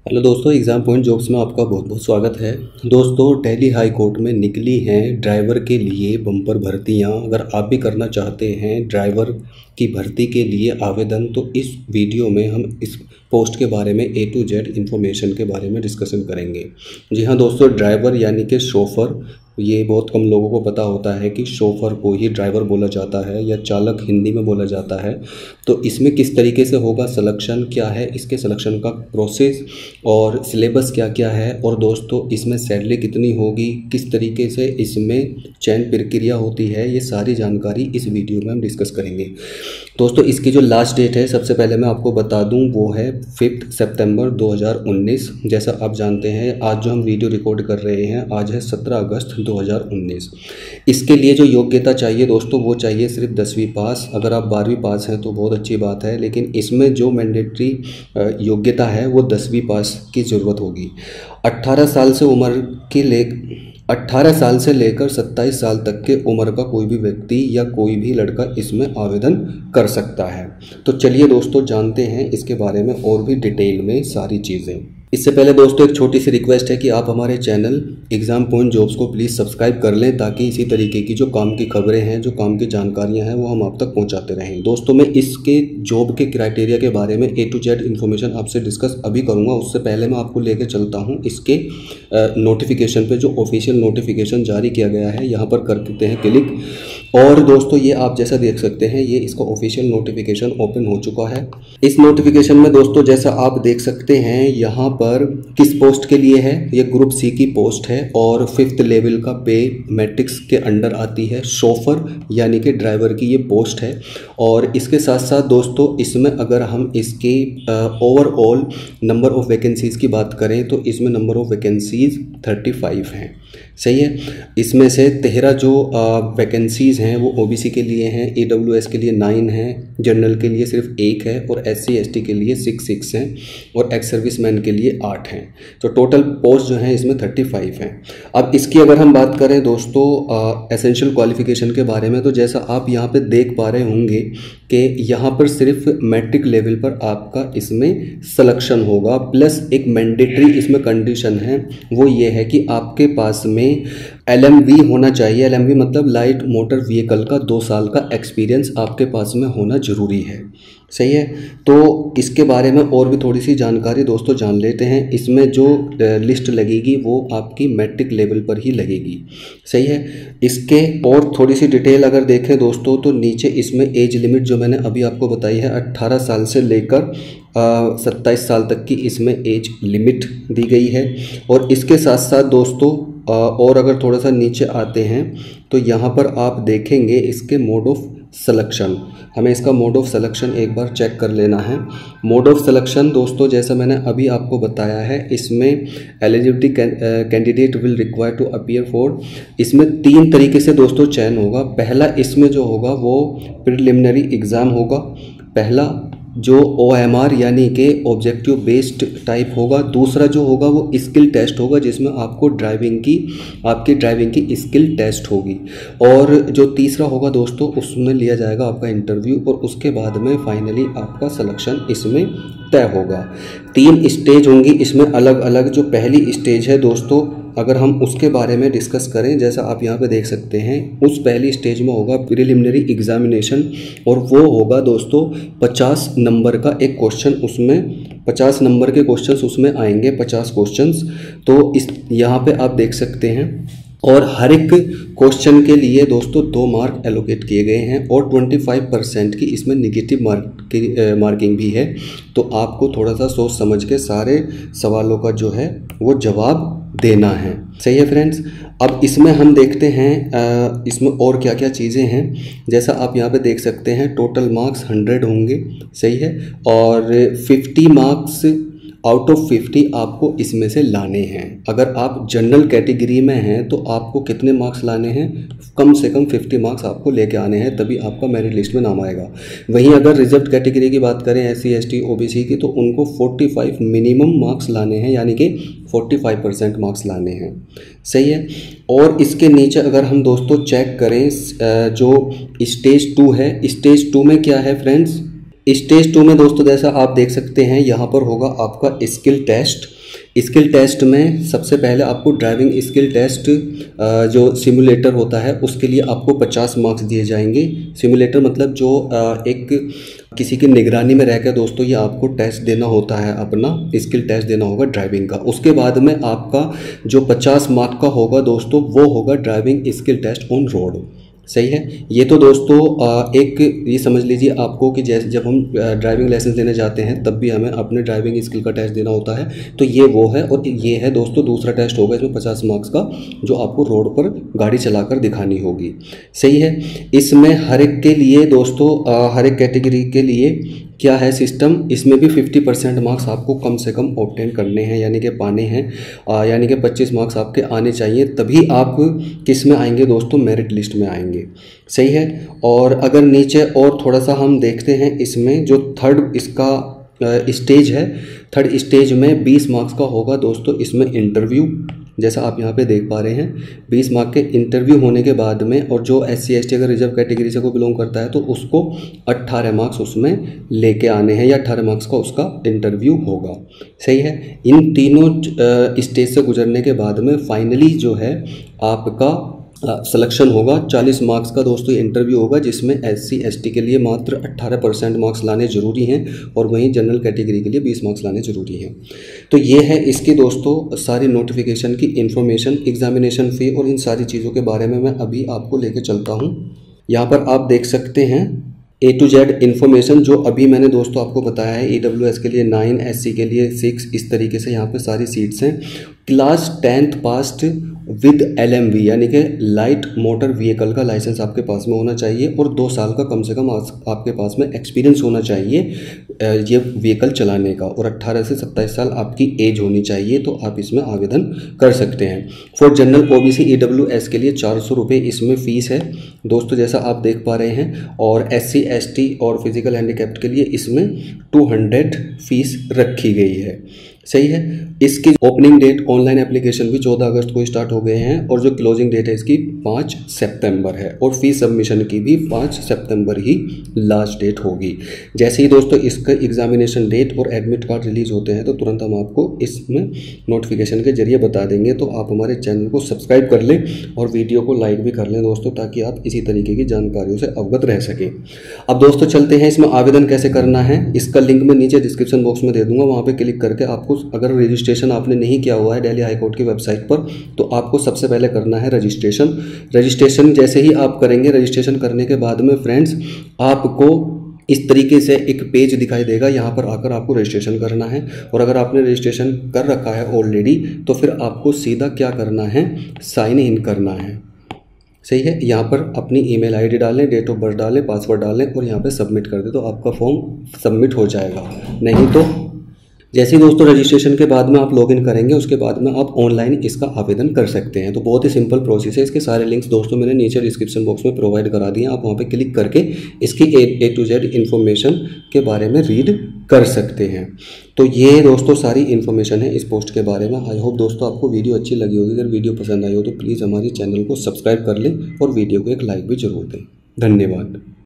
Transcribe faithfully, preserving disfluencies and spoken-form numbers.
Hello दोस्तों, exam point jobs में आपका बहुत बहुत स्वागत है। दोस्तों, दिल्ली हाई कोर्ट में निकली हैं ड्राइवर के लिए बम्पर भर्तियां। अगर आप भी करना चाहते हैं ड्राइवर की भर्ती के लिए आवेदन, तो इस वीडियो में हम इस पोस्ट के बारे में ए टू जेड इन्फॉर्मेशन के बारे में डिस्कशन करेंगे। जी हाँ दोस्तों, ड्राइवर यानी कि शोफ़र, ये बहुत कम लोगों को पता होता है कि शोफ़र को ही ड्राइवर बोला जाता है या चालक हिंदी में बोला जाता है। तो इसमें किस तरीके से होगा सिलेक्शन, क्या है इसके सिलेक्शन का प्रोसेस और सिलेबस क्या क्या है, और दोस्तों इसमें सैलरी कितनी होगी, किस तरीके से इसमें चयन प्रक्रिया होती है, ये सारी जानकारी इस वीडियो में हम डिस्कस करेंगे। दोस्तों, इसकी जो लास्ट डेट है सबसे पहले मैं आपको बता दूं, वो है फिफ्थ सितंबर दो हज़ार उन्नीस। जैसा आप जानते हैं आज जो हम वीडियो रिकॉर्ड कर रहे हैं आज है सत्रह अगस्त दो हज़ार उन्नीस। इसके लिए जो योग्यता चाहिए दोस्तों वो चाहिए सिर्फ दसवीं पास। अगर आप बारहवीं पास हैं तो बहुत अच्छी बात है, लेकिन इसमें जो मैंडेटरी योग्यता है वो दसवीं पास की ज़रूरत होगी। अट्ठारह साल से उम्र की ले अट्ठारह साल से लेकर सत्ताईस साल तक के उम्र का कोई भी व्यक्ति या कोई भी लड़का इसमें आवेदन कर सकता है। तो चलिए दोस्तों जानते हैं इसके बारे में और भी डिटेल में सारी चीज़ें। इससे पहले दोस्तों एक छोटी सी रिक्वेस्ट है कि आप हमारे चैनल एग्ज़ाम पॉइंट जॉब्स को प्लीज़ सब्सक्राइब कर लें, ताकि इसी तरीके की जो काम की खबरें हैं, जो काम की जानकारियां हैं, वो हम आप तक पहुंचाते रहें। दोस्तों, मैं इसके जॉब के क्राइटेरिया के बारे में ए टू जेड इन्फॉर्मेशन आपसे डिस्कस अभी करूंगा। उससे पहले मैं आपको लेकर चलता हूँ इसके नोटिफिकेशन पर। जो ऑफिशियल नोटिफिकेशन जारी किया गया है यहाँ पर कर देते हैं क्लिक, और दोस्तों ये आप जैसा देख सकते हैं ये इसका ऑफिशियल नोटिफिकेशन ओपन हो चुका है। इस नोटिफिकेशन में दोस्तों जैसा आप देख सकते हैं यहाँ पर किस पोस्ट के लिए है, ये ग्रुप सी की पोस्ट है और फिफ्थ लेवल का पे मैट्रिक्स के अंडर आती है। शोफर यानी कि ड्राइवर की ये पोस्ट है। और इसके साथ साथ दोस्तों इसमें अगर हम इसके ओवरऑल नंबर ऑफ वैकेंसीज़ की बात करें तो इसमें number of vacancies thirty five हैं। सही है। इसमें से तेरह जो वैकेंसीज़ हैं वो ओबीसी के लिए हैं, ईडब्ल्यूएस के लिए नाइन हैं, जनरल के लिए सिर्फ एक है, और एससी एसटी के लिए सिक्स सिक्स हैं, और एक्स सर्विसमैन के लिए आठ हैं। तो टोटल पोस्ट जो हैं इसमें थर्टी फाइव हैं। अब इसकी अगर हम बात करें दोस्तों एसेंशियल क्वालिफिकेशन के बारे में, तो जैसा आप यहाँ पे देख पा रहे होंगे कि यहाँ पर सिर्फ मैट्रिक लेवल पर आपका इसमें सिलेक्शन होगा, प्लस एक मैंडेटरी इसमें कंडीशन है, वो ये है कि आपके पास में एल एम वी होना चाहिए। एल एम वी मतलब लाइट मोटर व्हीकल का दो साल का एक्सपीरियंस आपके पास में होना जरूरी है। सही है। तो इसके बारे में और भी थोड़ी सी जानकारी दोस्तों जान लेते हैं। इसमें जो लिस्ट लगेगी वो आपकी मैट्रिक लेवल पर ही लगेगी। सही है। इसके और थोड़ी सी डिटेल अगर देखें दोस्तों तो नीचे इसमें एज लिमिट जो मैंने अभी आपको बताई है अट्ठारह साल से लेकर सत्ताईस साल तक की इसमें एज लिमिट दी गई है। और इसके साथ साथ दोस्तों और अगर थोड़ा सा नीचे आते हैं तो यहाँ पर आप देखेंगे इसके मोड ऑफ सिलेक्शन। हमें इसका मोड ऑफ सिलेक्शन एक बार चेक कर लेना है। मोड ऑफ सिलेक्शन दोस्तों जैसा मैंने अभी आपको बताया है, इसमें eligibility candidate will require to appear for, इसमें तीन तरीके से दोस्तों चयन होगा। पहला इसमें जो होगा वो प्रिलिमिनरी एग्ज़ाम होगा, पहला जो ओ एम आर यानी कि ऑब्जेक्टिव बेस्ड टाइप होगा, दूसरा जो होगा वो स्किल टेस्ट होगा जिसमें आपको ड्राइविंग की आपकी ड्राइविंग की स्किल टेस्ट होगी, और जो तीसरा होगा दोस्तों उसमें लिया जाएगा आपका इंटरव्यू, और उसके बाद में फाइनली आपका सिलेक्शन इसमें तय होगा। तीन स्टेज होंगी इसमें अलग अलग। जो पहली स्टेज है दोस्तों अगर हम उसके बारे में डिस्कस करें, जैसा आप यहाँ पे देख सकते हैं, उस पहली स्टेज में होगा प्रिलिमिनरी एग्जामिनेशन, और वो होगा दोस्तों पचास नंबर का एक क्वेश्चन, उसमें पचास नंबर के क्वेश्चंस उसमें आएंगे, पचास क्वेश्चंस। तो इस यहाँ पे आप देख सकते हैं, और हर एक क्वेश्चन के लिए दोस्तों दो मार्क एलोकेट किए गए हैं, और पच्चीस परसेंट की इसमें निगेटिव मार्क की मार्किंग भी है। तो आपको थोड़ा सा सोच समझ के सारे सवालों का जो है वो जवाब देना है। सही है फ्रेंड्स। अब इसमें हम देखते हैं इसमें और क्या क्या चीज़ें हैं। जैसा आप यहाँ पे देख सकते हैं टोटल मार्क्स हंड्रेड होंगे। सही है। और fifty marks out of fifty आपको इसमें से लाने हैं। अगर आप जनरल कैटेगरी में हैं तो आपको कितने मार्क्स लाने हैं, कम से कम फिफ्टी मार्क्स आपको लेके आने हैं, तभी आपका मेरिट लिस्ट में नाम आएगा। वहीं अगर रिजर्व कैटेगरी की बात करें S C S T O B C की, तो उनको पैंतालीस मिनिमम मार्क्स लाने हैं, यानी कि पैंतालीस परसेंट मार्क्स लाने हैं। सही है। और इसके नीचे अगर हम दोस्तों चेक करें जो स्टेज टू है, स्टेज टू में क्या है फ्रेंड्स, स्टेज टू में दोस्तों जैसा आप देख सकते हैं यहाँ पर होगा आपका स्किल टेस्ट। स्किल टेस्ट में सबसे पहले आपको ड्राइविंग स्किल टेस्ट जो सिमुलेटर होता है उसके लिए आपको पचास मार्क्स दिए जाएंगे। सिमुलेटर मतलब जो एक किसी की निगरानी में रहकर दोस्तों ये आपको टेस्ट देना होता है, अपना स्किल टेस्ट देना होगा ड्राइविंग का। उसके बाद में आपका जो पचास मार्क का होगा दोस्तों वो होगा driving skill test on road. सही है। ये तो दोस्तों एक ये समझ लीजिए आपको कि जैसे जब हम ड्राइविंग लाइसेंस लेने जाते हैं तब भी हमें अपने ड्राइविंग स्किल का टेस्ट देना होता है, तो ये वो है। और ये है दोस्तों दूसरा टेस्ट होगा इसमें पचास मार्क्स का, जो आपको रोड पर गाड़ी चलाकर दिखानी होगी। सही है। इसमें हर एक के लिए दोस्तों हर एक कैटेगरी के लिए क्या है सिस्टम, इसमें भी पचास परसेंट मार्क्स आपको कम से कम ऑब्टेन करने हैं, यानी कि पाने हैं, यानी कि पच्चीस मार्क्स आपके आने चाहिए, तभी आप किस में आएंगे दोस्तों, मेरिट लिस्ट में आएंगे। सही है। और अगर नीचे और थोड़ा सा हम देखते हैं, इसमें जो थर्ड इसका स्टेज है, थर्ड स्टेज में बीस मार्क्स का होगा दोस्तों इसमें इंटरव्यू, जैसा आप यहाँ पे देख पा रहे हैं। बीस मार्क के इंटरव्यू होने के बाद में, और जो एस सी एस टी अगर रिजर्व कैटेगरी से कोई बिलोंग करता है तो उसको अट्ठारह मार्क्स उसमें लेके आने हैं, या अट्ठारह मार्क्स का उसका इंटरव्यू होगा। सही है। इन तीनों स्टेज से गुजरने के बाद में फाइनली जो है आपका सिलेक्शन होगा। चालीस मार्क्स का दोस्तों इंटरव्यू होगा, जिसमें एस सी एस टी के लिए मात्र अट्ठारह परसेंट मार्क्स लाने ज़रूरी हैं, और वहीं जनरल कैटेगरी के लिए बीस मार्क्स लाने ज़रूरी हैं। तो ये है इसकी दोस्तों सारी नोटिफिकेशन की इन्फॉर्मेशन, एग्जामिनेशन फ़ी और इन सारी चीज़ों के बारे में मैं अभी आपको लेके चलता हूँ। यहाँ पर आप देख सकते हैं ए टू जेड इन्फॉर्मेशन जो अभी मैंने दोस्तों आपको बताया है। ई डब्ल्यू एस के लिए नाइन, एस सी के लिए सिक्स, इस तरीके से यहाँ पे सारी सीट्स हैं। Class tenth passed with L M V यानी कि लाइट मोटर व्हीकल का लाइसेंस आपके पास में होना चाहिए, और दो साल का कम से कम आपके पास में एक्सपीरियंस होना चाहिए ये व्हीकल चलाने का, और अट्ठारह से सत्ताईस साल आपकी एज होनी चाहिए, तो आप इसमें आवेदन कर सकते हैं। For general O B C E W S के लिए चार सौ रुपये इसमें फ़ीस है दोस्तों, जैसा आप देख पा रहे हैं। और एस सी एस टी और फिजिकल हैंडीकैप्ड के लिए इसमें टू हंड्रेड फीस रखी गई है। सही है। इसकी ओपनिंग डेट ऑनलाइन एप्लीकेशन भी चौदह अगस्त को स्टार्ट हो गए हैं, और जो क्लोजिंग डेट है इसकी पाँच सितंबर है, और फीस सबमिशन की भी पाँच सितंबर ही लास्ट डेट होगी। जैसे ही दोस्तों इसका एग्जामिनेशन डेट और एडमिट कार्ड रिलीज होते हैं तो तुरंत हम आपको इसमें नोटिफिकेशन के जरिए बता देंगे। तो आप हमारे चैनल को सब्सक्राइब कर लें और वीडियो को लाइक भी कर लें दोस्तों, ताकि आप इसी तरीके की जानकारियों से अवगत रह सकें। अब दोस्तों चलते हैं इसमें आवेदन कैसे करना है। इसका लिंक मैं नीचे डिस्क्रिप्शन बॉक्स में दे दूंगा, वहाँ पर क्लिक करके आपको, अगर रजिस्ट्रेशन आपने नहीं किया हुआ है दिल्ली हाई कोर्ट की वेबसाइट पर, तो आपको सबसे पहले करना है रजिस्ट्रेशन। रजिस्ट्रेशन जैसे ही आप करेंगे, रजिस्ट्रेशन करने के बाद में फ्रेंड्स आपको इस तरीके से एक पेज दिखाई देगा, यहाँ पर आकर आपको रजिस्ट्रेशन करना है। और अगर आपने रजिस्ट्रेशन कर रखा है ऑलरेडी, तो फिर आपको सीधा क्या करना है, साइन इन करना है। सही है। यहाँ पर अपनी ईमेल आईडी डालें, डेट ऑफ बर्थ डालें, पासवर्ड डालें, और यहाँ पे सबमिट कर दें, तो आपका फॉर्म सबमिट हो जाएगा। नहीं तो जैसे ही दोस्तों रजिस्ट्रेशन के बाद में आप लॉगिन करेंगे, उसके बाद में आप ऑनलाइन इसका आवेदन कर सकते हैं। तो बहुत ही सिंपल प्रोसेस है। इसके सारे लिंक्स दोस्तों मैंने नीचे डिस्क्रिप्शन बॉक्स में प्रोवाइड करा दिए हैं, आप वहाँ पे क्लिक करके इसकी ए टू जेड इन्फॉर्मेशन के बारे में रीड कर सकते हैं। तो ये दोस्तों सारी इन्फॉर्मेशन है इस पोस्ट के बारे में। आई होप दोस्तों आपको वीडियो अच्छी लगी होगी। अगर वीडियो पसंद आई हो तो प्लीज़ हमारे चैनल को सब्सक्राइब कर लें और वीडियो को एक लाइक भी जरूर दें। धन्यवाद।